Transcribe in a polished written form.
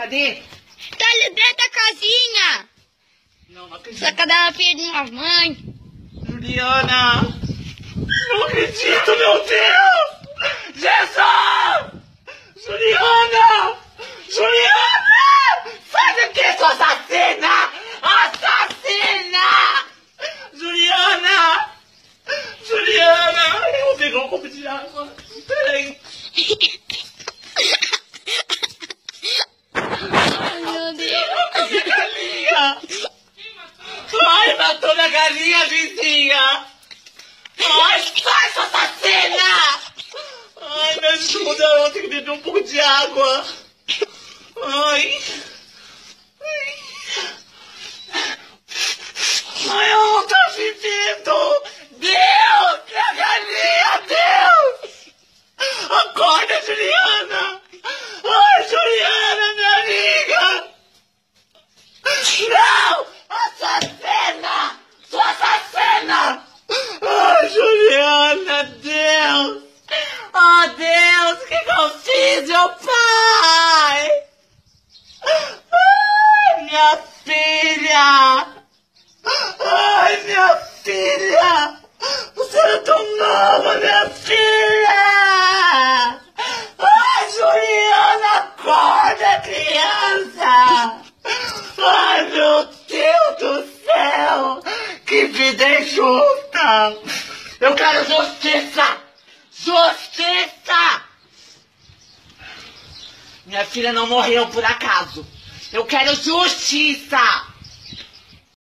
Cadê? Tá ali dentro da casinha. Não acredito. Só que dela filha de uma mãe. Juliana! Não acredito, meu Deus! Jesus! Juliana! Juliana! Sai daqui, sua assassina! Assassina! Juliana! Juliana! Eu vou pegar um copo de água. Peraí. Ai, meu Deus. Matou minha galinha! Ai, matou minha galinha, vizinha! Ai, sai, sua assassina! Ai, me ajuda, eu tenho que beber um pouco de água. Ai. Ai, ela tá vivendo! Deus! Minha galinha, Deus! Acorda, Juliana! Ai, Juliana, minha amiga! Não! Assassina! Sua assassina! Ai, Juliana, Deus! Oh, Deus, o que eu fiz, meu pai? Ai, minha filha! Ai, minha filha! Você era tão nova, minha filha! Ai, Juliana, acorda, criança! Ai, meu Deus do céu! Que vida injusta! Eu quero justiça! Justiça! Minha filha não morreu por acaso. Eu quero justiça!